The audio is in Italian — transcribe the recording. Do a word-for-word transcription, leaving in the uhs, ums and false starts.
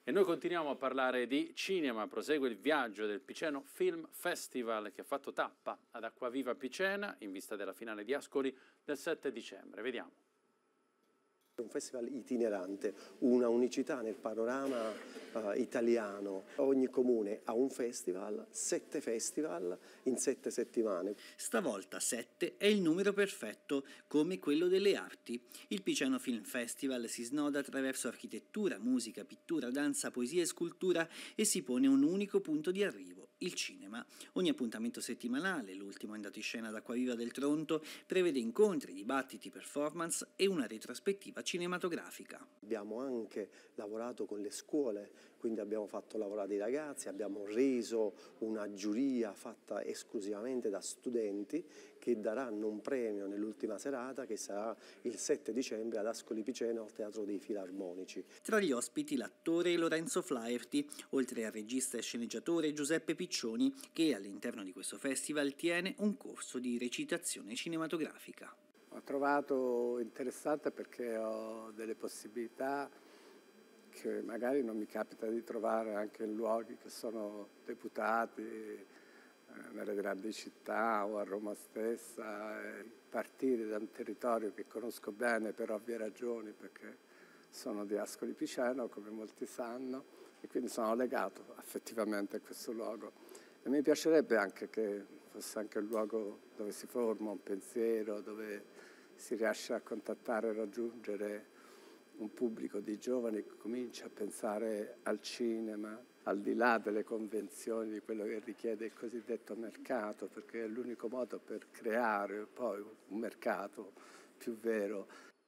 E noi continuiamo a parlare di cinema, prosegue il viaggio del Piceno Film Festival che ha fatto tappa ad Acquaviva Picena in vista della finale di Ascoli del sette dicembre. Vediamo. È un festival itinerante, una unicità nel panorama uh, italiano. Ogni comune ha un festival, sette festival in sette settimane. Stavolta sette è il numero perfetto, come quello delle arti. Il Piceno Film Festival si snoda attraverso architettura, musica, pittura, danza, poesia e scultura e si pone un unico punto di arrivo, il cinema. Ogni appuntamento settimanale, l'ultimo andato in scena ad Acquaviva del Tronto, prevede incontri, dibattiti, performance e una retrospettiva cinematografica. Abbiamo anche lavorato con le scuole, quindi abbiamo fatto lavorare i ragazzi, abbiamo reso una giuria fatta esclusivamente da studenti che daranno un premio nell'ultima serata che sarà il sette dicembre ad Ascoli Piceno al Teatro dei Filarmonici. Tra gli ospiti l'attore Lorenzo Flaherty, oltre al regista e sceneggiatore Giuseppe Piccioni, che all'interno di questo festival tiene un corso di recitazione cinematografica. Ho trovato interessante perché ho delle possibilità che magari non mi capita di trovare anche in luoghi che sono deputati, eh, nelle grandi città o a Roma stessa, e partire da un territorio che conosco bene per ovvie ragioni, perché sono di Ascoli Piceno, come molti sanno, e quindi sono legato affettivamente a questo luogo. E mi piacerebbe anche che fosse anche il luogo dove si forma un pensiero, dove si riesce a contattare e raggiungere un pubblico di giovani che comincia a pensare al cinema, al di là delle convenzioni di quello che richiede il cosiddetto mercato, perché è l'unico modo per creare poi un mercato più vero.